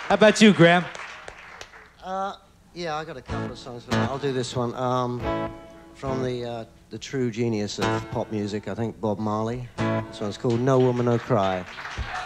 How about you, Graham? Yeah, I got a couple of songs for that. I'll do this one. From the true genius of pop music, I think Bob Marley. This one's called No Woman No Cry.